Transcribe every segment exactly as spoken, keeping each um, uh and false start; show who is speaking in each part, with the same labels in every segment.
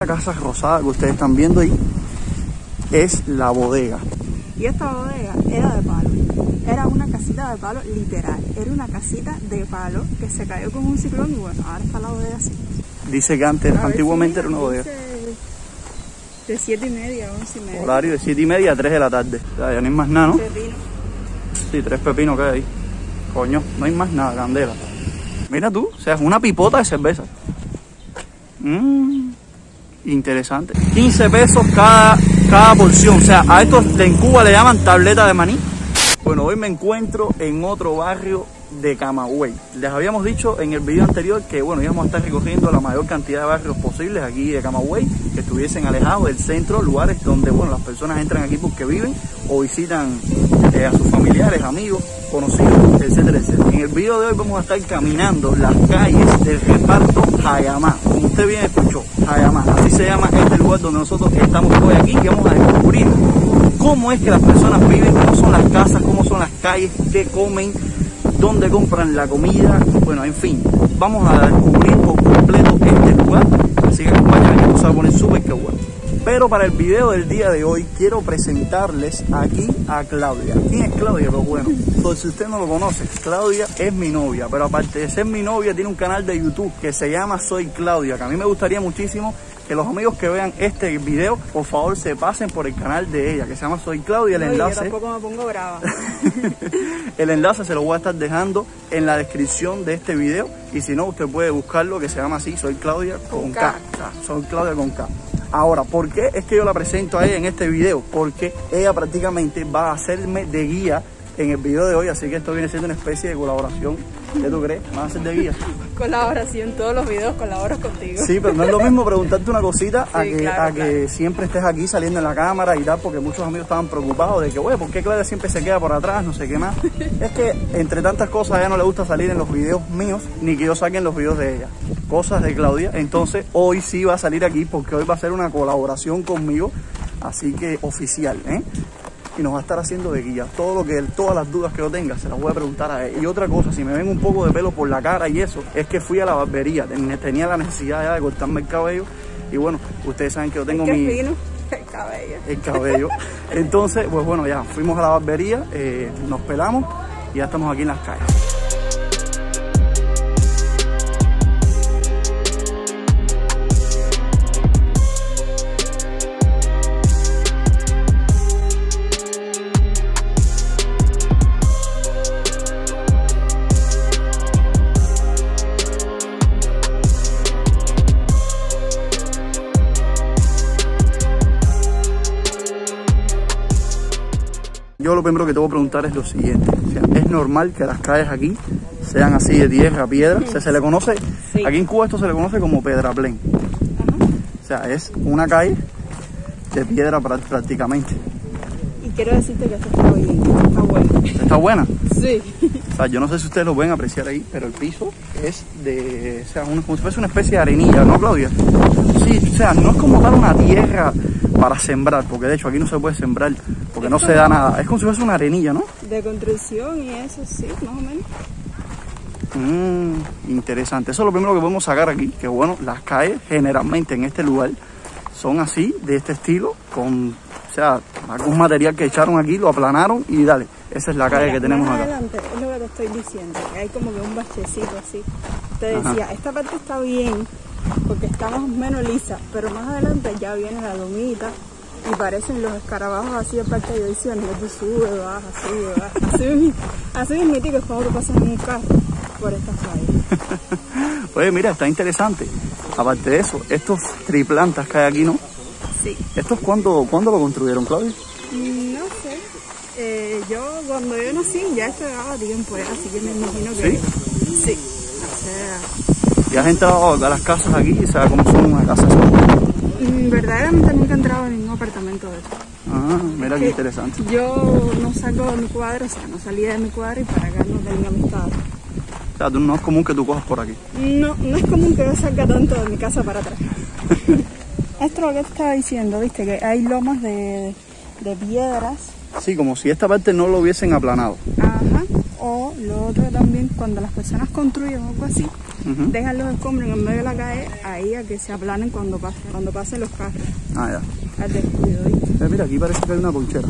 Speaker 1: La casa rosada que ustedes están viendo ahí es la bodega.
Speaker 2: Y esta bodega era de palo. Era una casita de palo literal. Era una casita de palo que se cayó con un ciclón y bueno, ahora está la bodega así.
Speaker 1: Dice que antes, antiguamente era una bodega.
Speaker 2: De siete y media a once y media.
Speaker 1: Horario de siete y media a tres de la tarde. O sea, ya no hay más nada, ¿no?
Speaker 2: Pepino.
Speaker 1: Sí, tres pepinos que hay ahí. Coño, no hay más nada, candela. Mira tú, o sea, es una pipota de cerveza. Mmm, interesante. quince pesos cada, cada porción. O sea, a estos en Cuba le llaman tableta de maní. Bueno, hoy me encuentro en otro barrio de Camagüey. Les habíamos dicho en el video anterior que bueno, íbamos a estar recorriendo la mayor cantidad de barrios posibles aquí de Camagüey, que estuviesen alejados del centro, lugares donde bueno, las personas entran aquí porque viven o visitan eh, a sus familiares, amigos, conocidos, etcétera, etcétera. En el video de hoy vamos a estar caminando las calles del reparto Jayamá. Como usted bien escuchó, Jayamá, así se llama este lugar donde nosotros estamos hoy aquí, y vamos a descubrir cómo es que las personas viven, cómo son las casas, cómo son las calles, qué comen, dónde compran la comida, bueno, en fin, vamos a descubrir por completo este lugar, así que acompáñenme, que esto se va a poner súper que bueno. Pero para el video del día de hoy quiero presentarles aquí a Claudia. ¿Quién es Claudia? Pues bueno, por si usted no lo conoce, Claudia es mi novia, pero aparte de ser mi novia tiene un canal de YouTube que se llama Soy Claudia, que a mí me gustaría muchísimo que los amigos que vean este video, por favor, se pasen por el canal de ella, que se llama Soy Claudia. El
Speaker 2: no,
Speaker 1: enlace...
Speaker 2: Yo tampoco me pongo brava.
Speaker 1: El enlace se lo voy a estar dejando en la descripción de este video, y si no, usted puede buscarlo, que se llama así, Soy Claudia con, con K. K. Soy Claudia con K. Ahora, ¿por qué es que yo la presento a ella en este video? Porque ella prácticamente va a hacerme de guía en el video de hoy, así que esto viene siendo una especie de colaboración. ¿Qué tú crees? ¿Van a ser de guía?
Speaker 2: Colaboración, todos los videos colaboro contigo.
Speaker 1: Sí, pero no es lo mismo preguntarte una cosita a,
Speaker 2: sí,
Speaker 1: que,
Speaker 2: claro,
Speaker 1: a
Speaker 2: claro.
Speaker 1: que siempre estés aquí saliendo en la cámara y tal, porque muchos amigos estaban preocupados de que, güey, ¿por qué Claudia siempre se queda por atrás? No sé qué más. Es que entre tantas cosas a ella no le gusta salir en los videos míos, ni que yo saque en los videos de ella. Cosas de Claudia. Entonces hoy sí va a salir aquí, porque hoy va a ser una colaboración conmigo, así que oficial, ¿eh? Y nos va a estar haciendo de guía. Todo lo que todas las dudas que yo tenga se las voy a preguntar a él. Y otra cosa, si me ven un poco de pelo por la cara y eso, es que fui a la barbería, tenía la necesidad ya de cortarme el cabello, y bueno, ustedes saben que yo tengo
Speaker 2: ¿Qué
Speaker 1: mi...
Speaker 2: fino? El cabello.
Speaker 1: El cabello. Entonces, pues bueno, ya fuimos a la barbería, eh, nos pelamos y ya estamos aquí en las calles. Yo lo primero que te voy a preguntar es lo siguiente, o sea, ¿es normal que las calles aquí sean así de tierra, piedra? O sea, se le conoce, sí. Aquí en Cuba esto se le conoce como pedraplén. Ajá. O sea, es una calle de piedra prácticamente.
Speaker 2: Y quiero decirte que esto está bien, está buena.
Speaker 1: ¿Está buena?
Speaker 2: Sí.
Speaker 1: O sea, yo no sé si ustedes lo pueden apreciar ahí, pero el piso es de, o sea, una, como si fuese una especie de arenilla, ¿no, Claudia? Sí, o sea, no es como tal una tierra para sembrar, porque de hecho aquí no se puede sembrar, porque no se da nada. Es como si fuese una arenilla, ¿no?
Speaker 2: De construcción y eso, sí, más o menos.
Speaker 1: Mmm, interesante. Eso es lo primero que podemos sacar aquí, que bueno, las calles generalmente en este lugar son así, de este estilo, con, o sea, algún material que echaron aquí, lo aplanaron y dale, esa es la calle
Speaker 2: Mira,
Speaker 1: que tenemos
Speaker 2: más
Speaker 1: acá.
Speaker 2: adelante, es lo que te estoy diciendo, que hay como que un bachecito así. Te decía, ajá, esta parte está bien, porque está más o menos lisa, pero más adelante ya viene la lomita y parecen los escarabajos así de parque de diversiones, que tú subes, bajas, subes, bajas, así, así mismitico es como tú pasas en un carro por estas calles.
Speaker 1: Oye, mira, está interesante. Aparte de eso, estos triplantas que hay aquí, ¿no?
Speaker 2: Sí.
Speaker 1: ¿Estos cuándo, cuándo lo construyeron, Claudia?
Speaker 2: No sé. Eh, yo cuando yo nací ya esto llevaba tiempo, así que me imagino que sí. Sí. O sea,
Speaker 1: ¿y has entrado a las casas aquí? O sea, ¿cómo son una casa?
Speaker 2: Verdaderamente nunca he entrado en ningún apartamento de eso.
Speaker 1: Ah, mira qué interesante.
Speaker 2: Yo no salgo de mi cuadra, o sea, no salía de mi cuadra y para acá no tenía amistad.
Speaker 1: O sea, no es común que tú cojas por aquí.
Speaker 2: No, no es común que yo salga tanto de mi casa para atrás. Esto es lo que te estaba diciendo, viste, que hay lomas de, de piedras.
Speaker 1: Sí, como si esta parte no lo hubiesen aplanado.
Speaker 2: Ajá. O lo otro también, cuando las personas construyen o algo así, uh-huh. dejan los escombros en medio de la calle ahí a que se aplanen cuando pasen, cuando pasen los carros.
Speaker 1: Ah, ya.
Speaker 2: Al descuido, ¿viste?
Speaker 1: Eh, mira, aquí parece que hay una ponchera.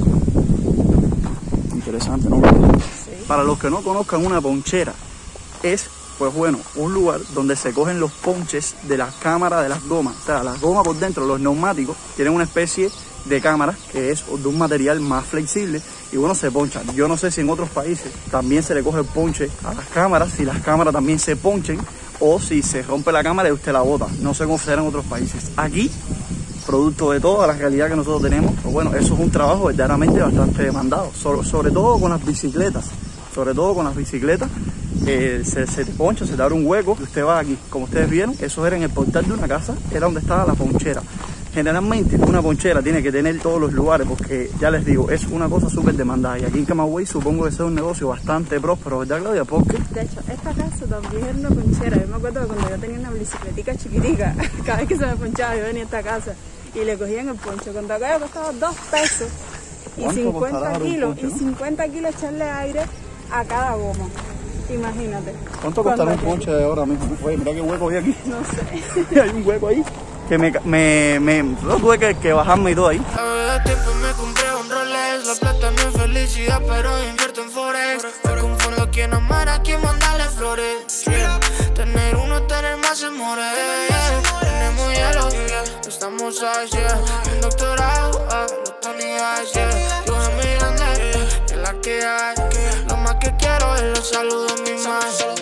Speaker 1: Interesante, ¿no?
Speaker 2: Sí.
Speaker 1: Para los que no conozcan, una ponchera es, pues bueno, un lugar donde se cogen los ponches de las cámaras de las gomas. O sea, las gomas por dentro, los neumáticos, tienen una especie de cámara que es de un material más flexible y bueno, se ponchan. Yo no sé si en otros países también se le coge el ponche a las cámaras, si las cámaras también se ponchen o si se rompe la cámara y usted la bota. No sé cómo será en otros países. Aquí, producto de toda la realidad que nosotros tenemos, pues bueno, eso es un trabajo verdaderamente bastante demandado, sobre, sobre todo con las bicicletas, sobre todo con las bicicletas. Eh, se, se te poncha, se te abre un hueco y usted va aquí, como ustedes vieron, eso era en el portal de una casa, era donde estaba la ponchera. Generalmente una ponchera tiene que tener todos los lugares porque, ya les digo, es una cosa súper demandada y aquí en Camagüey supongo que sea un negocio bastante próspero, ¿verdad, Claudia? Porque
Speaker 2: de hecho, esta casa también era una ponchera. Yo me acuerdo que cuando yo tenía una bicicletica chiquitica, cada vez que se me ponchaba yo venía a esta casa y le cogían el poncho. Cuando aquello costaba dos pesos y cincuenta kilos, ponche, ¿no? Y cincuenta kilos echarle aire a cada goma. Imagínate.
Speaker 1: ¿Cuánto costará un ponche de ahora mismo? Oye, mira qué hueco hay aquí.
Speaker 2: No sé.
Speaker 1: Hay un hueco ahí que me, me, me no tuve que, que bajarme y todo ahí.
Speaker 3: A tiempo me compré un Rolex, la plata no es felicidad, pero invierto en Forex. Me confundo quién amar, a quién mandarle flores. Yeah. Tener uno, tener más amores. Yeah. Tenemos hielo, yeah. Estamos allá. Un doctorado, ah, la oportunidad, yeah. Yo a mi grande, yeah. Que la que hay. Lo más que quiero es los saludos de mi madre.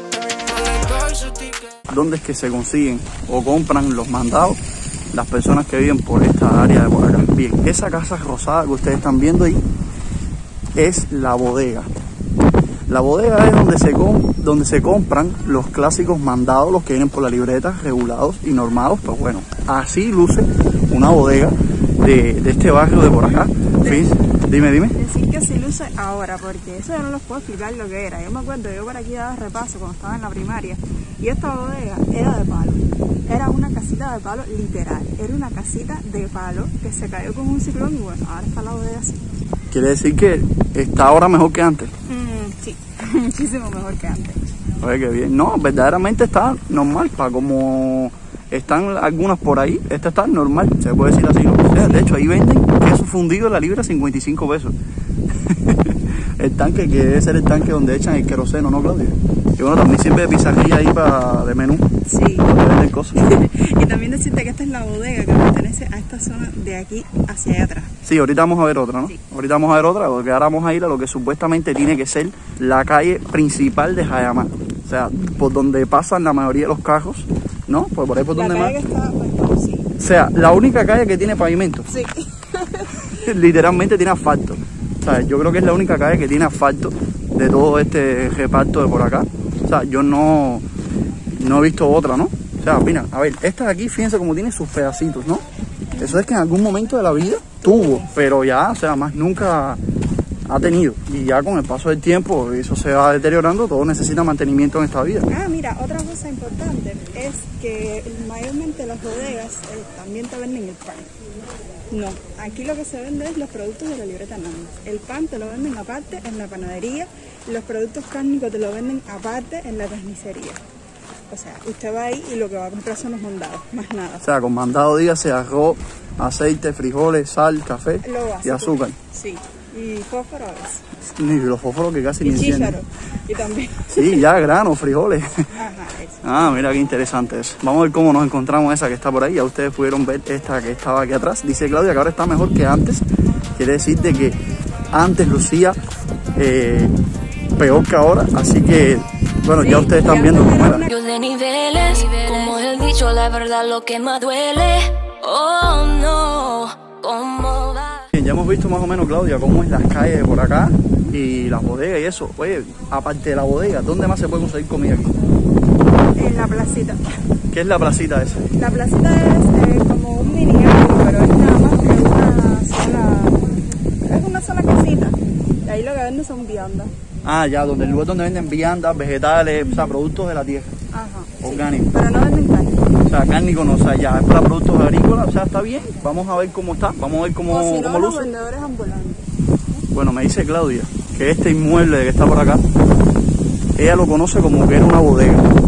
Speaker 1: ¿Dónde es que se consiguen o compran los mandados las personas que viven por esta área de por acá? Bien, esa casa rosada que ustedes están viendo ahí es la bodega. La bodega es donde se, donde se compran los clásicos mandados, los que vienen por la libreta, regulados y normados. Pues bueno, así luce una bodega de, de este barrio de por acá. Fíjense, dime, dime.
Speaker 2: Decir que se luce ahora, porque eso yo no les puedo explicar lo que era. Yo me acuerdo, yo por aquí daba repaso cuando estaba en la primaria y esta bodega era de palo. Era una casita de palo literal. Era una casita de palo que se cayó con un ciclón y bueno, ahora está la bodega así.
Speaker 1: ¿Quiere decir que está ahora mejor que antes?
Speaker 2: Mm, sí, muchísimo mejor que antes.
Speaker 1: Oye, qué bien. No, verdaderamente está normal, para como están algunas por ahí, esta está normal, se puede decir así, ¿no? O sea, de hecho, ahí venden queso fundido en la libra cincuenta y cinco pesos. El tanque, que debe ser el tanque donde echan el queroseno, ¿no, Claudia? Y bueno, también sirve de pizarría ahí para de menú.
Speaker 2: Sí.
Speaker 1: Para vender cosas.
Speaker 2: Y también decirte que esta es la bodega que pertenece a esta zona de aquí hacia allá atrás.
Speaker 1: Sí, ahorita vamos a ver otra, ¿no?
Speaker 2: Sí.
Speaker 1: Ahorita vamos a ver otra, porque ahora vamos a ir a lo que supuestamente tiene que ser la calle principal de Jayamá. O sea, por donde pasan la mayoría de los carros, ¿no? Pues por ahí por
Speaker 2: la
Speaker 1: donde
Speaker 2: calle
Speaker 1: más.
Speaker 2: Que está, pues, sí.
Speaker 1: O sea, la única calle que tiene pavimento.
Speaker 2: Sí.
Speaker 1: Literalmente tiene asfalto. O sea, yo creo que es la única calle que tiene asfalto de todo este reparto de por acá. O sea, yo no, no he visto otra, ¿no? O sea, mira, a ver, esta de aquí, fíjense cómo tiene sus pedacitos, ¿no? Eso es que en algún momento de la vida tuvo, pero ya, o sea, más nunca ha tenido. Y ya con el paso del tiempo eso se va deteriorando, todo necesita mantenimiento en esta vida.
Speaker 2: Ah, mira, otra cosa importante es que mayormente las bodegas eh, también te venden el pan. No, aquí lo que se vende es los productos de la libreta nada más. El pan te lo venden aparte en la panadería, los productos cárnicos te lo venden aparte en la carnicería. O sea, usted va ahí y lo que va a comprar son los mandados, más nada.
Speaker 1: O sea, con mandado dígase arroz, aceite, frijoles, sal, café y azúcar.
Speaker 2: Sí, y fósforo a veces.
Speaker 1: Ni los fósforos que casi
Speaker 2: y
Speaker 1: ni encienden.
Speaker 2: chícharo, y también.
Speaker 1: Sí, ya grano, frijoles.
Speaker 2: Ajá, eso.
Speaker 1: Ah, mira qué interesante eso. Vamos a ver cómo nos encontramos esa que está por ahí. Ya ustedes pudieron ver esta que estaba aquí atrás. Dice Claudia que ahora está mejor que antes. Quiere decir de que antes lucía eh, peor que ahora. Así que, bueno, sí, ya ustedes están viendo cómo era.
Speaker 3: Yo de niveles, como el dicho, la verdad lo que más duele. Oh, no, ¿cómo va?
Speaker 1: Bien, ya hemos visto más o menos, Claudia, cómo es las calles de por acá y las bodegas y eso. Oye, aparte de la bodega, ¿dónde más se puede conseguir comida aquí?
Speaker 2: En la placita.
Speaker 1: ¿Qué es la placita esa?
Speaker 2: La placita es eh, como un mini árbol, pero es nada más que una sola, es una sola casita. Y ahí lo que venden son viandas.
Speaker 1: Ah, ya, donde el lugar donde venden viandas, vegetales, o sea, productos de la tierra.
Speaker 2: Ajá.
Speaker 1: Orgánicos.
Speaker 2: Sí, pero no venden carne.
Speaker 1: O sea, cárnico no, o sea, ya es para productos agrícolas, o sea, está bien. Vamos a ver cómo está, vamos a ver cómo,
Speaker 2: o si no,
Speaker 1: cómo
Speaker 2: los
Speaker 1: luce.
Speaker 2: vendedores ambulantes.
Speaker 1: Bueno, me dice Claudia que este inmueble que está por acá, ella lo conoce como que era una bodega.
Speaker 2: Sí.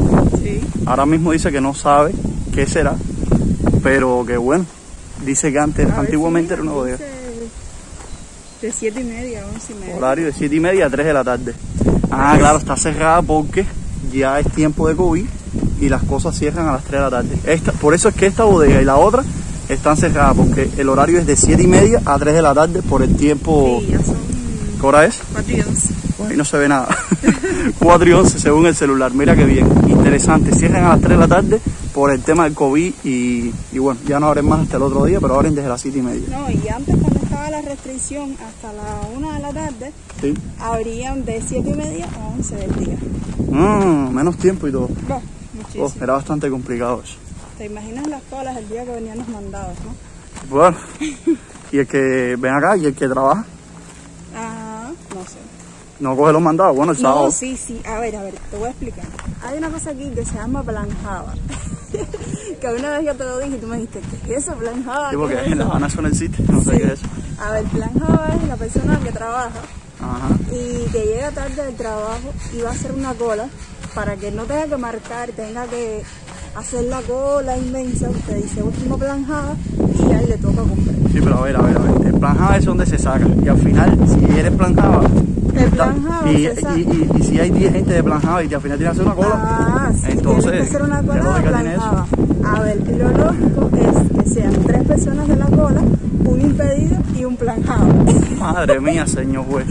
Speaker 2: Sí.
Speaker 1: Ahora mismo dice que no sabe qué será, pero que bueno, dice que antes,
Speaker 2: A ver,
Speaker 1: antiguamente
Speaker 2: sí,
Speaker 1: era una bodega.
Speaker 2: dice de siete y media a once y media.
Speaker 1: Horario de siete y media a tres de la tarde. Ah, claro, está cerrada porque ya es tiempo de COVID y las cosas cierran a las tres de la tarde. Esta, por eso es que esta bodega y la otra están cerradas, porque el horario es de siete y media a tres de la tarde por el tiempo.
Speaker 2: Sí, ya son
Speaker 1: ¿Qué hora es?
Speaker 2: cuatro y once.
Speaker 1: Pues ahí no se ve nada. cuatro y once según el celular. Mira qué bien. Interesante. Cierran a las tres de la tarde por el tema del COVID y, y bueno, ya no abren más hasta el otro día, pero abren desde las siete y media.
Speaker 2: No, y antes cuando estaba la restricción hasta la una de la tarde,
Speaker 1: Sí.
Speaker 2: abrían de siete y media a once del día.
Speaker 1: Mm, menos tiempo y todo.
Speaker 2: Bah, muchísimo.
Speaker 1: Oh, era bastante complicado eso.
Speaker 2: ¿Te imaginas las colas el día que venían los mandados, no?
Speaker 1: Bueno, y el que ven acá y el que trabaja,
Speaker 2: Ah, no sé.
Speaker 1: no coge los mandados. Bueno, el sábado.
Speaker 2: No, sí, sí. A ver, a ver, te voy a explicar. Hay una cosa aquí que se llama Plan Java. Que una vez yo te lo dije y tú me dijiste, ¿qué es eso, Plan Java?
Speaker 1: Sí, porque
Speaker 2: ¿Qué es
Speaker 1: en La
Speaker 2: eso?
Speaker 1: Habana eso no existe, no sé
Speaker 2: Sí.
Speaker 1: qué es eso.
Speaker 2: A ver, Plan Java es la persona que trabaja
Speaker 1: Ajá.
Speaker 2: y que llega tarde del trabajo y va a hacer una cola para que no tenga que marcar, tenga que hacer la cola inmensa. Usted dice último Plan Java y ya le toca comprar.
Speaker 1: Sí, pero a ver, a ver, a ver. El plan Java es donde se saca. Y al final, si eres plan Java,
Speaker 2: El plan Java
Speaker 1: y,
Speaker 2: se saca.
Speaker 1: y, y, y si hay diez gente de plan Java y al final tienes que hacer una cola,
Speaker 2: Ah, sí,
Speaker 1: entonces,
Speaker 2: tienes que hacer una
Speaker 1: ¿qué
Speaker 2: cola de
Speaker 1: lógica
Speaker 2: Plan
Speaker 1: tiene eso?
Speaker 2: Java. A ver, lo lógico es que sean tres personas de la cola, un impedido y un Plan Java.
Speaker 1: Madre mía, señor juez.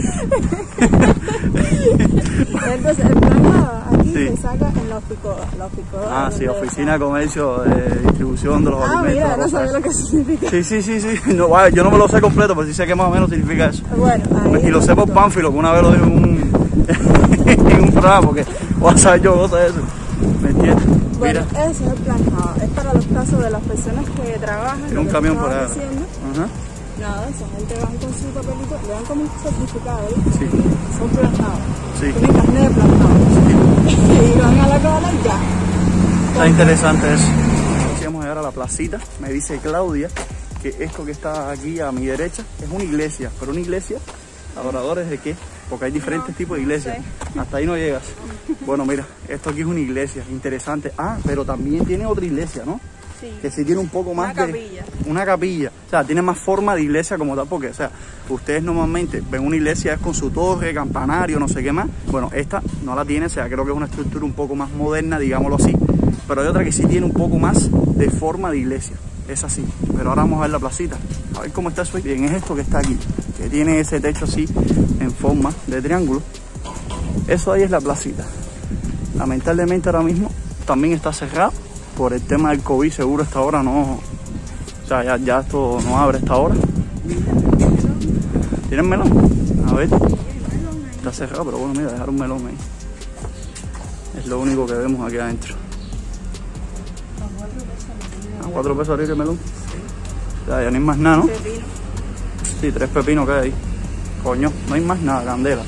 Speaker 2: Entonces, el Plan Java aquí
Speaker 1: Sí.
Speaker 2: se saca en la oficoda. La oficoda
Speaker 1: Ah,
Speaker 2: es
Speaker 1: sí,
Speaker 2: donde
Speaker 1: oficina de
Speaker 2: está.
Speaker 1: comercio, de distribución de los
Speaker 2: Ah,
Speaker 1: alimentos.
Speaker 2: mira,
Speaker 1: la
Speaker 2: no
Speaker 1: cosa
Speaker 2: sabía
Speaker 1: esa.
Speaker 2: lo que significa.
Speaker 1: Sí, sí, sí, sí. No, vaya, yo no me lo sé completo, pero sí sé que más o menos significa eso.
Speaker 2: Bueno, ahí
Speaker 1: Y lo
Speaker 2: es
Speaker 1: sé por
Speaker 2: donde-
Speaker 1: Pánfilo, que una vez lo dijo en un, en un programa, porque voy a saber yo cosas de eso. ¿Me entiendes?
Speaker 2: Bueno,
Speaker 1: Mira,
Speaker 2: ese es el Plan Java. Es para los casos de las personas que trabajan.
Speaker 1: tiene
Speaker 2: lo
Speaker 1: un
Speaker 2: que
Speaker 1: camión
Speaker 2: te
Speaker 1: por
Speaker 2: estaba
Speaker 1: ahí.
Speaker 2: diciendo.
Speaker 1: Ajá.
Speaker 2: Nada, esa gente van con su papelito, le dan como un certificado, ¿eh?
Speaker 1: Sí.
Speaker 2: Son Plan Java.
Speaker 1: Sí.
Speaker 2: Tienen carnet de Plan Java. Y van a la cola y ya.
Speaker 1: Está interesante eso. Vamos a llegar a la placita. Me dice Claudia que esto que está aquí a mi derecha es una iglesia, pero una iglesia, ¿adoradores de qué? Porque hay diferentes
Speaker 2: No,
Speaker 1: tipos de iglesias.
Speaker 2: no
Speaker 1: Hasta ahí no llegas. Bueno, mira, esto aquí es una iglesia, interesante. Ah, pero también tiene otra iglesia, ¿no?
Speaker 2: Sí.
Speaker 1: Que sí tiene un poco más
Speaker 2: Una
Speaker 1: de...
Speaker 2: capilla.
Speaker 1: Una capilla. O sea, tiene más forma de iglesia como tal, porque, o sea, ustedes normalmente ven una iglesia es con su torre, campanario, no sé qué más. Bueno, esta no la tiene, o sea, creo que es una estructura un poco más moderna, digámoslo así. Pero hay otra que sí tiene un poco más de forma de iglesia. Es así. Pero ahora vamos a ver la placita. A ver cómo está eso. Bien, es esto que está aquí, que tiene ese techo así, en forma de triángulo. Eso ahí es la placita. Lamentablemente ahora mismo también está cerrado por el tema del COVID. Seguro esta hora no, o sea, ya, ya esto no abre esta hora. ¿Tienen melón? A ver, está cerrado, pero bueno, mira, dejar un melón ahí. Es lo único que vemos aquí adentro. ¿A cuatro pesos arriba el melón? O sea, ya no hay más nada, ¿no?
Speaker 2: Pepino.
Speaker 1: Sí, tres pepinos que hay ahí. Coño, no hay más nada, candela.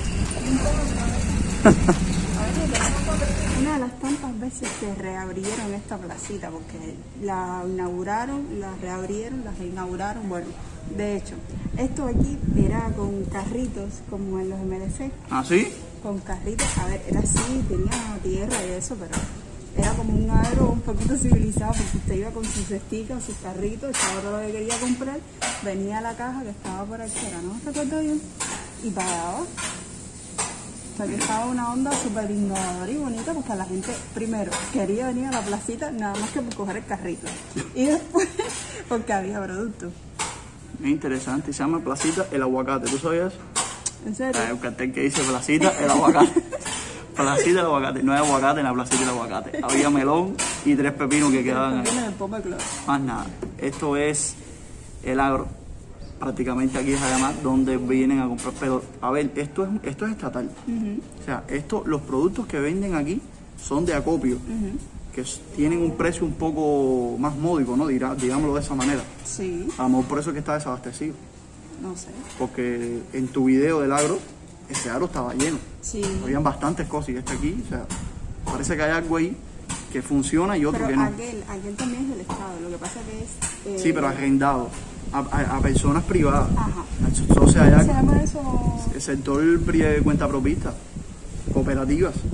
Speaker 2: Una de las tantas veces que reabrieron esta placita, porque la inauguraron, la reabrieron, la reinauguraron, bueno, de hecho, esto aquí era con carritos, como en los M D C,
Speaker 1: ¿Ah, sí?
Speaker 2: con carritos, a ver, era así, tenía tierra y eso, pero era como un agro un poquito civilizado, porque usted iba con sus cesticas, sus carritos, echaba todo lo que quería comprar, venía a la caja que estaba por aquí, ¿no? ¿Recuerdo bien? Y pagaba. O sea, que estaba una onda súper innovadora y bonita, porque la gente, primero, quería venir a la placita nada más que por coger el carrito. Y después, porque había productos.
Speaker 1: Es interesante, se llama Placita El Aguacate. ¿Tú sabías eso?
Speaker 2: ¿En serio?
Speaker 1: Hay un cartel que dice Placita El Aguacate. Placita El Aguacate. No hay aguacate en la Placita El Aguacate. Había melón y tres pepinos que quedaban ahí.
Speaker 2: Viene del Pop Club.
Speaker 1: Más nada. Esto es el agro. Prácticamente aquí es además donde vienen a comprar. Pero, a ver, esto es, esto es estatal.
Speaker 2: Uh-huh.
Speaker 1: O sea, esto, los productos que venden aquí son de acopio.
Speaker 2: Uh-huh.
Speaker 1: Que s- tienen un precio un poco más módico, ¿no? Dirá, digámoslo de esa manera.
Speaker 2: Sí,
Speaker 1: A lo mejor por eso es que está desabastecido.
Speaker 2: no sé.
Speaker 1: Porque en tu video del agro, ese agro estaba lleno.
Speaker 2: Sí.
Speaker 1: Habían bastantes cosas y este aquí, o sea, parece que hay algo ahí que funciona y otro
Speaker 2: Pero
Speaker 1: que no.
Speaker 2: aquel, aquel también es del Estado, lo que pasa que es... eh,
Speaker 1: Sí, pero arrendado a, a- a personas privadas.
Speaker 2: Ajá.
Speaker 1: O sea,
Speaker 2: ¿Cómo se
Speaker 1: ya
Speaker 2: llama eso?
Speaker 1: el sector pri- de cuenta propista, cooperativas.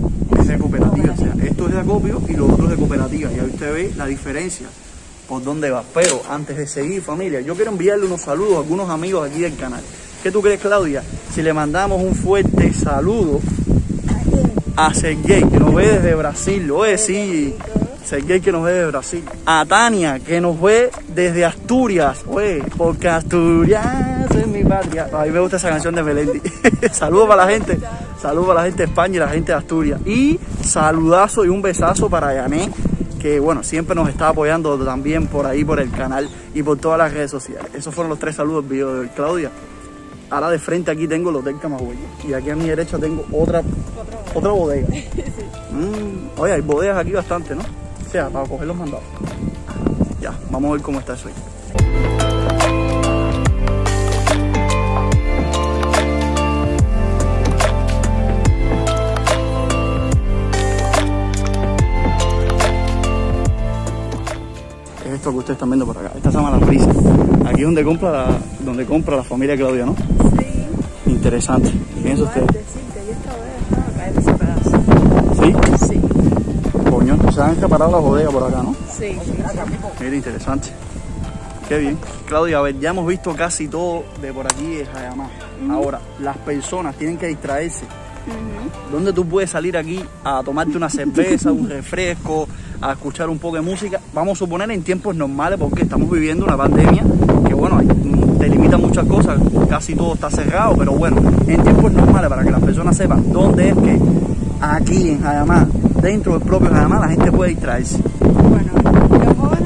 Speaker 1: es de cooperativa. O sea, esto es de acopio y lo otro es de cooperativa. Y ahí usted ve la diferencia por dónde va. Pero antes de seguir, familia, yo quiero enviarle unos saludos a algunos amigos aquí del canal. ¿Qué tú crees, Claudia? Si le mandamos un fuerte saludo a Sergey, que nos ve desde Brasil. Oye, sí, Sergey, que nos ve desde Brasil. A Tania, que nos ve desde Asturias. Oye, porque Asturias es mi patria. A mí me gusta esa canción de Melendi. Saludos para la gente. Saludos para la gente de España y la gente de Asturias. Y saludazo y un besazo para Yané, que bueno, siempre nos está apoyando también por ahí, por el canal y por todas las redes sociales. Esos fueron los tres saludos del video de hoy. Claudia, ahora de frente aquí tengo el Hotel Camagüey y aquí a mi derecha tengo otra, otra bodega. Sí. Mm, oye, hay bodegas aquí bastante, ¿no? O sea, para coger los mandados. Ya, vamos a ver cómo está eso ahí. Esto que ustedes están viendo por acá, esta se llama La Prisa. Aquí es donde compra la, donde compra la familia Claudia, ¿no?
Speaker 2: Sí.
Speaker 1: Interesante. Fíjense ustedes.
Speaker 2: Decirte, yo esta bodega estaba acá en ese pedazo.
Speaker 1: ¿Sí?
Speaker 2: Sí.
Speaker 1: Coño, se han escapado las bodegas por acá, ¿no?
Speaker 2: Sí.
Speaker 1: Mira, interesante. Qué bien. Claudia, a ver, ya hemos visto casi todo de por aquí de Jayamá. Uh-huh. Ahora, las personas tienen que distraerse. Uh-huh. ¿Dónde tú puedes salir aquí a tomarte una cerveza, un refresco, a escuchar un poco de música? Vamos a suponer en tiempos normales, porque estamos viviendo una pandemia que, bueno, te limita muchas cosas, casi todo está cerrado, pero bueno, en tiempos normales, para que las personas sepan dónde es que aquí en Jayamá, dentro del propio Jayamá, la gente puede distraerse.
Speaker 2: Bueno, los jóvenes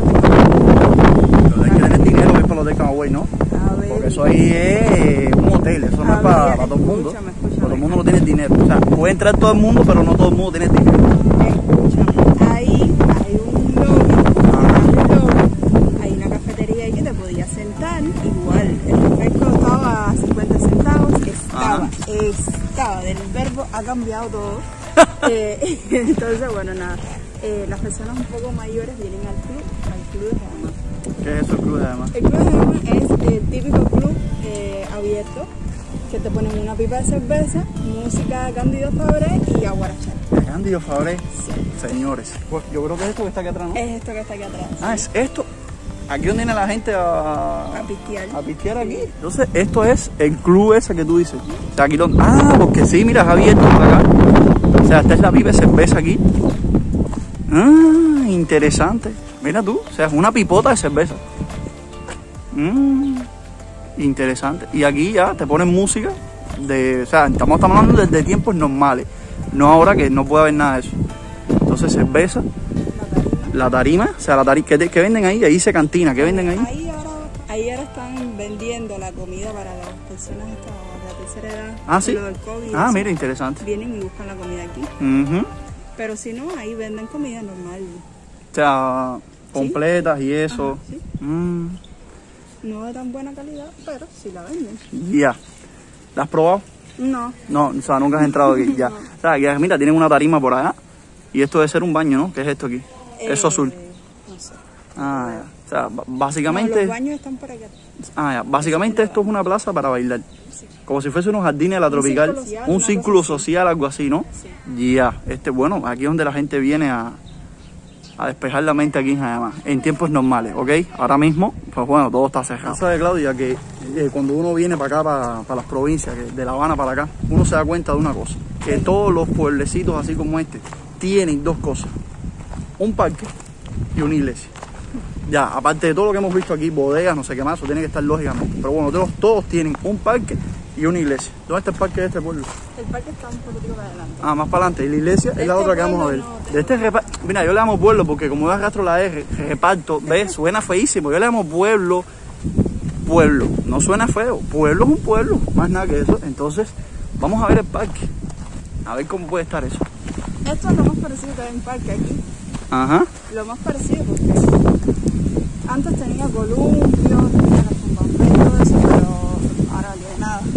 Speaker 1: no hay que tener dinero, que es para los de Camagüey, ¿no? Porque eso ahí es un hotel, eso no es para, para todo el mundo.
Speaker 2: Escúchame, escúchame.
Speaker 1: Todo el mundo no tiene dinero. O sea, puede entrar todo el mundo, pero no todo el mundo tiene dinero.
Speaker 2: Escúchame, ahí hay un lobby, un lobby, hay una cafetería ahí que te podías sentar, igual, el refresco estaba a cincuenta centavos, estaba, Ajá. estaba, del verbo ha cambiado todo. eh, entonces, bueno, nada, eh, las personas un poco mayores vienen al club, al club de Jayamá.
Speaker 1: ¿Qué es eso, el club de Jayamá?
Speaker 2: El club de Jayamá es el típico club eh, abierto, que te ponen una pipa de cerveza, música de Cándido Fabré y aguarachá.
Speaker 1: ¿De Cándido Fabré?
Speaker 2: Sí.
Speaker 1: Señores, pues yo creo que es esto que está aquí atrás, ¿no?
Speaker 2: Es esto que está aquí atrás.
Speaker 1: Ah,
Speaker 2: sí.
Speaker 1: es esto. Aquí donde viene la gente a...
Speaker 2: A pistear.
Speaker 1: A pistear aquí. Entonces, esto es el club ese que tú dices. O sea, aquí donde... Ah, porque sí, mira, es abierto por acá. O sea, esta es la pipa de cerveza aquí. Ah, interesante. Mira tú, o sea, es una pipota de cerveza. Mmm, interesante. Y aquí ya te ponen música de... O sea, estamos, estamos hablando de, de tiempos normales. No ahora que no puede haber nada de eso. Entonces, cerveza. La tarima, o sea, la tarima, ¿qué, ¿qué venden ahí? Ahí dice cantina, ¿qué venden ahí?
Speaker 2: Ahí ahora, ahí ahora están vendiendo la comida para las personas de la tercera edad.
Speaker 1: Ah, sí.
Speaker 2: Lo del COVID,
Speaker 1: ah,
Speaker 2: eso.
Speaker 1: Mira, interesante.
Speaker 2: Vienen y buscan la comida aquí.
Speaker 1: Uh-huh.
Speaker 2: Pero si no, ahí venden comida normal.
Speaker 1: O sea, completas
Speaker 2: ¿Sí?
Speaker 1: y eso.
Speaker 2: Ajá, ¿sí?
Speaker 1: Mm.
Speaker 2: No de tan buena calidad, pero sí la venden.
Speaker 1: Ya. Yeah. ¿La has probado?
Speaker 2: No.
Speaker 1: No, o sea, nunca has entrado aquí. Ya. No. O sea, que, mira, tienen una tarima por allá. Y esto debe ser un baño, ¿no? ¿Qué es esto aquí?
Speaker 2: Eh,
Speaker 1: Eso azul.
Speaker 2: No sé.
Speaker 1: Ah, ya. O sea, básicamente...
Speaker 2: No, los baños están por acá.
Speaker 1: Ah, ya. Básicamente esto es una plaza para bailar.
Speaker 2: Sí.
Speaker 1: Como si fuese unos jardines de la tropical.
Speaker 2: Un círculo social,
Speaker 1: un círculo social algo así, ¿no?
Speaker 2: Sí.
Speaker 1: Ya. Yeah. Este, bueno, aquí es donde la gente viene a, a despejar la mente aquí en Jayamá. En tiempos normales, ¿ok? Ahora mismo, pues bueno, todo está cerrado. ¿Sabe, Claudia, que eh, cuando uno viene para acá, para, para las provincias, que de La Habana para acá, uno se da cuenta de una cosa? Que sí. Todos los pueblecitos así como este tienen dos cosas. Un parque y una iglesia. Ya, aparte de todo lo que hemos visto aquí, bodegas, no sé qué más, eso tiene que estar lógicamente. Pero bueno, todos, todos tienen un parque y una iglesia. ¿Dónde está el parque de este pueblo?
Speaker 2: El parque está un poquito para adelante.
Speaker 1: Ah, más para adelante. Y la iglesia
Speaker 2: de
Speaker 1: es la
Speaker 2: este
Speaker 1: otra que vamos a ver.
Speaker 2: No,
Speaker 1: de este reparto. Mira, yo le llamo pueblo porque como yo arrastro la R, reparto, ¿ves? Suena feísimo. Yo le llamo pueblo, pueblo. No suena feo. Pueblo es un pueblo, más nada que eso. Entonces, vamos a ver el parque. A ver cómo puede estar eso.
Speaker 2: Esto es lo más parecido que hay en parque aquí.
Speaker 1: Ajá.
Speaker 2: Lo más parecido porque antes tenía columpios, tenía la tumba y todo eso, pero ahora no hay nada.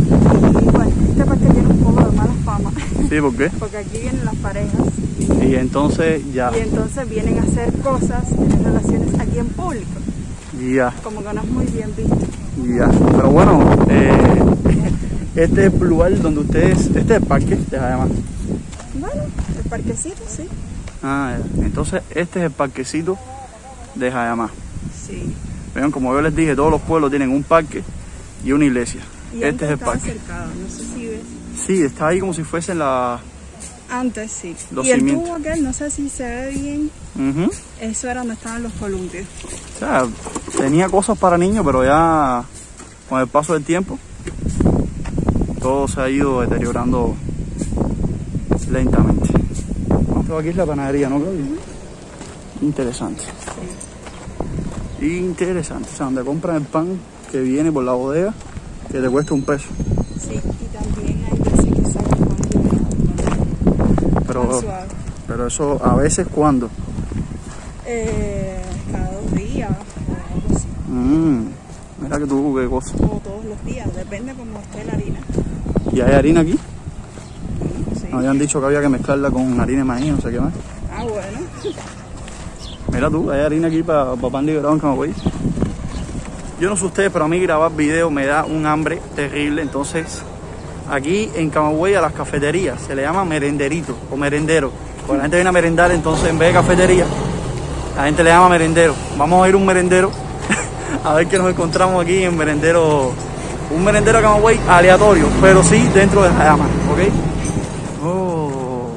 Speaker 2: Y bueno, este parque tiene un poco de mala fama.
Speaker 1: ¿Sí? ¿Por qué?
Speaker 2: Porque aquí vienen las parejas.
Speaker 1: Y entonces ya.
Speaker 2: Y entonces vienen a hacer cosas, tener relaciones aquí en público.
Speaker 1: Ya.
Speaker 2: Como que no es muy bien visto.
Speaker 1: Ya. Pero bueno, eh, este es el lugar donde ustedes. Este es el parque de Jayamá.
Speaker 2: Bueno, parquecito, sí.
Speaker 1: Ah, ya. Entonces este es el parquecito de Jayamá.
Speaker 2: Sí.
Speaker 1: Vean, como yo les dije, todos los pueblos tienen un parque y una iglesia.
Speaker 2: Y
Speaker 1: este es el
Speaker 2: estaba
Speaker 1: parque.
Speaker 2: cercado, no sé si ves.
Speaker 1: Sí, está ahí como si fuesen la...
Speaker 2: Antes sí.
Speaker 1: Los
Speaker 2: y el
Speaker 1: cimientos.
Speaker 2: tubo aquel, no sé si se ve bien,
Speaker 1: Uh-huh.
Speaker 2: eso era donde estaban los columpios.
Speaker 1: O sea, tenía cosas para niños, pero ya con el paso del tiempo todo se ha ido deteriorando lentamente. Esto aquí es la panadería, ¿no, Claudia? Uh-huh. Interesante. Interesante. O sea, donde compran el pan que viene por la bodega, que te cuesta un peso.
Speaker 2: Sí, y también hay veces que sacan pan
Speaker 1: Pero,
Speaker 2: suave.
Speaker 1: pero eso a veces, ¿cuándo?
Speaker 2: Eh, cada dos días o algo así.
Speaker 1: Mm, mira que tú, qué cosa.
Speaker 2: O todos los días, depende cómo esté la harina.
Speaker 1: ¿Y hay harina aquí?
Speaker 2: Sí.
Speaker 1: Me habían dicho que había que mezclarla con harina de maíz, no sé qué más.
Speaker 2: Ah, bueno.
Speaker 1: Mira tú, hay harina aquí para pa pan liberado en Camagüey. Yo no sé ustedes, pero a mí grabar video me da un hambre terrible. Entonces, aquí en Camagüey a las cafeterías se le llama merenderito o merendero. Cuando la gente viene a merendar, entonces en vez de cafetería, la gente le llama merendero. Vamos a ir a un merendero a ver qué nos encontramos aquí en merendero. Un merendero de Camagüey aleatorio, pero sí dentro de Jayamá, ¿ok? Oh.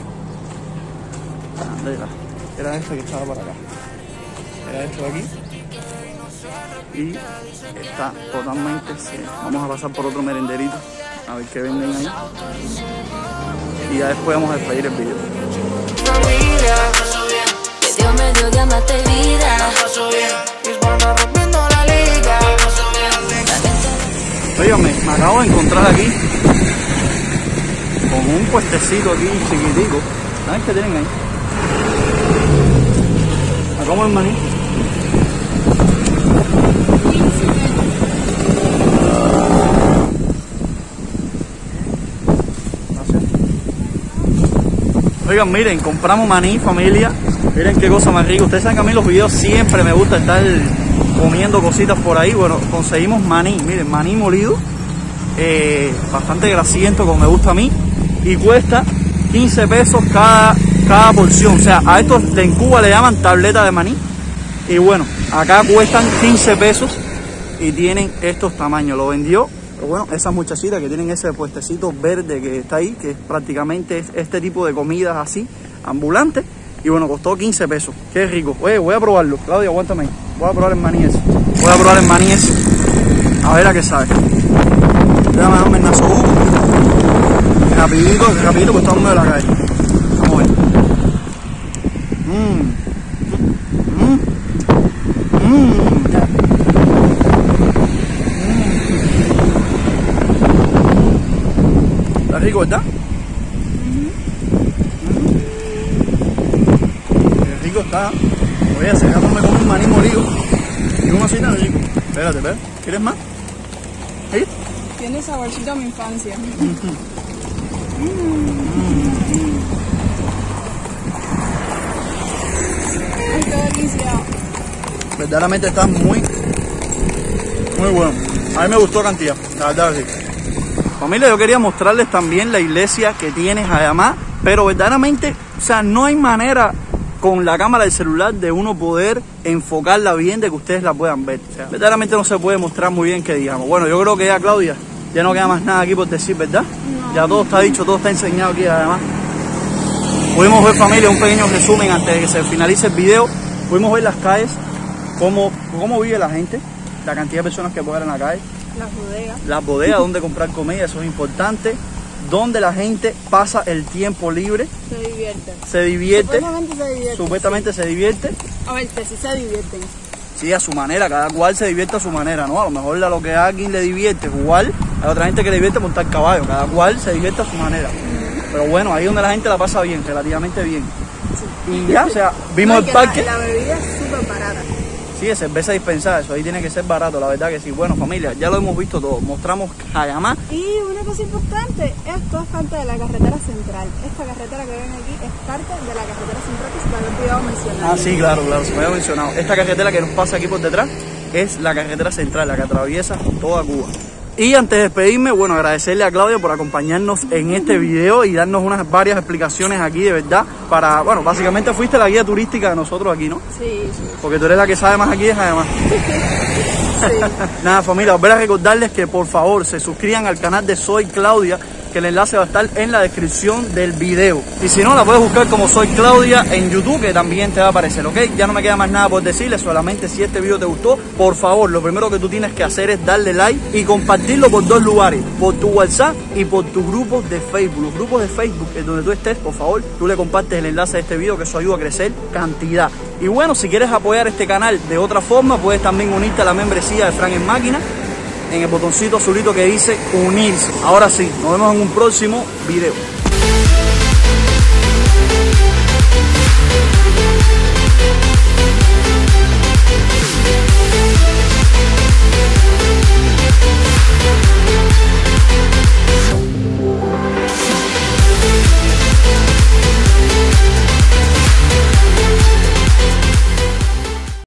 Speaker 1: ¿Dónde era? Era este que estaba para acá. Era esto de aquí. Y está totalmente seco. Vamos a pasar por otro merenderito a ver qué venden ahí. Y ya después vamos a despedir el video.
Speaker 3: Familia, que Dios me dio de amarte vida. Mis manos rompiendo la liga.
Speaker 1: Óigame, me acabo de encontrar aquí con un puestecito aquí chiquitico. ¿Saben qué tienen ahí? ¿A cómo el maní? Oigan, miren, compramos maní, familia. Miren qué cosa más rica. Ustedes saben que a mí los videos siempre me gusta estar comiendo cositas por ahí. Bueno, conseguimos maní, miren, maní molido, eh, bastante grasiento como me gusta a mí, y cuesta quince pesos cada, cada porción. O sea, a estos en Cuba le llaman tableta de maní, y bueno, acá cuestan quince pesos y tienen estos tamaños. Lo vendió, pero bueno, esas muchachitas que tienen ese puestecito verde que está ahí, que es prácticamente este tipo de comidas así, ambulantes. Y bueno, costó quince pesos. Qué rico. Oye, voy a probarlo. Claudia, aguántame ahí. Voy a probar el maní ese. Voy a probar el maní ese. A ver a qué sabe. Déjame darme el naso. Rapidito, rapidito, pues estamos en la calle. Vamos a ver. Mmm. Mmm. Mmm. Está rico, ¿verdad? Está. Voy a hacer, me como un maní molido y uno así tan rico. Espérate, espérate. ¿Quieres más? ¿Ahí?
Speaker 2: Tiene saborcito a mi infancia. Ay, qué delicia.
Speaker 1: Verdaderamente está muy, muy bueno. A mí me gustó la cantidad, la verdad que sí. Familia, yo quería mostrarles también la iglesia que tiene Jayamá, pero verdaderamente, o sea, no hay manera con la cámara del celular de uno poder enfocarla bien, de que ustedes la puedan ver. O sea, verdaderamente no se puede mostrar muy bien, que digamos. Bueno, yo creo que ya, Claudia, ya no queda más nada aquí por decir, ¿verdad? No. Ya todo está dicho, todo está enseñado aquí, además. Pudimos ver, familia, un pequeño resumen antes de que se finalice el video. Pudimos ver las calles, cómo, cómo vive la gente, la cantidad de personas que pueden en la calle.
Speaker 2: Las bodegas.
Speaker 1: Las bodegas, donde comprar comida, eso es importante. Donde la gente pasa el tiempo libre.
Speaker 2: Se divierte.
Speaker 1: Se divierte.
Speaker 2: Supuestamente se divierte.
Speaker 1: Supuestamente
Speaker 2: sí.
Speaker 1: se divierte.
Speaker 2: A ver, que sí se divierten.
Speaker 1: Sí, a su manera, cada cual se divierte a su manera, ¿no? A lo mejor a lo que a alguien le divierte jugar, hay otra gente que le divierte montar caballo, cada cual se divierte a su manera. Uh-huh. Pero bueno, ahí es donde la gente la pasa bien, relativamente bien. Sí. Y ya, o sea, vimos no, el parque.
Speaker 2: La, la bebida es súper barata.
Speaker 1: Sí, es cerveza dispensada, eso ahí tiene que ser barato, la verdad que sí. Bueno, familia, ya lo hemos visto todo, mostramos Jayamá.
Speaker 2: Y una cosa importante, esto es parte de la carretera central. Esta carretera que ven aquí es parte de la carretera central que se me había olvidado mencionar.
Speaker 1: Ah, sí, claro, claro, se me había mencionado. Esta carretera que nos pasa aquí por detrás es la carretera central, la que atraviesa toda Cuba. Y antes de despedirme, bueno, agradecerle a Claudia por acompañarnos en este video y darnos unas varias explicaciones aquí, de verdad, para, bueno, básicamente fuiste la guía turística de nosotros aquí, ¿no?
Speaker 2: Sí, sí.
Speaker 1: Porque tú eres la que sabe más aquí, además.
Speaker 2: Sí.
Speaker 1: Nada, familia, volver a recordarles que por favor se suscriban al canal de Soy Claudia, que el enlace va a estar en la descripción del video. Y si no, la puedes buscar como Soy Claudia en YouTube, que también te va a aparecer, ¿ok? Ya no me queda más nada por decirles, solamente si este video te gustó, por favor, lo primero que tú tienes que hacer es darle like y compartirlo por dos lugares, por tu WhatsApp y por tus grupos de Facebook. Los grupos de Facebook en donde tú estés, por favor, tú le compartes el enlace de este video, que eso ayuda a crecer cantidad. Y bueno, si quieres apoyar este canal de otra forma, puedes también unirte a la membresía de Frank en Máquina, en el botoncito azulito que dice unirse. Ahora sí, nos vemos en un próximo video.